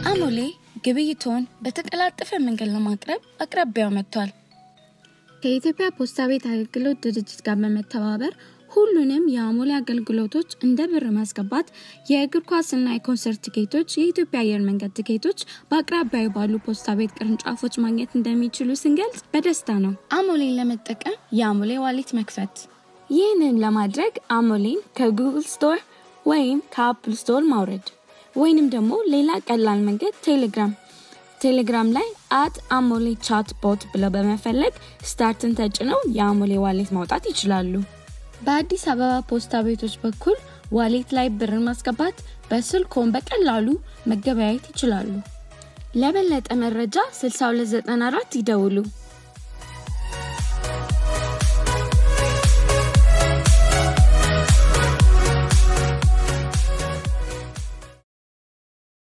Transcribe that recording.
አሞሌ ግብይቶን በተቀላጠፈ መንገድ ለማቅረብ አቅራቢያው መጥቷል። ከኢትዮጵያ ፖስታ ቤት አገልግሎት ድርጅት ጋር በመተባበር ሁሉንም የአሞሌ አገልግሎቶች እንደ ብር ማስገባት፣ የእግር ኳስና የኮንሰርት ቲኬቶች፣ የኢትዮጵያ አየር መንገድ ቲኬቶች በአቅራቢያው ባሉ ፖስታ ቤት ቅርንጫፎች ማግኘት እንደሚችሉ ስንገልጽ በደስታ ነው። አሞሌን ለመጠቀም የአሞሌ ዋሌት መክፈት። ይህንን ለማድረግ አሞሌን ከጉግል ስቶር ወይም ከአፕል ስቶር ማውረድ ወይንም ደግሞ ሌላ ቀላል መንገድ ቴሌግራም ላይ @amolechatbot ብለው በመፈለግ ስታርትን ተጭነው የአሞሌ ዋሌት ማውጣት ይችላሉ። በአዲስ አበባ ፖስታ ቤቶች በኩል ዋሌት ላይ ብር ማስገባት በስልክዎን በቀላሉ መገበያየት ይችላሉ። ለበለጠ መረጃ 6294 ይደውሉ።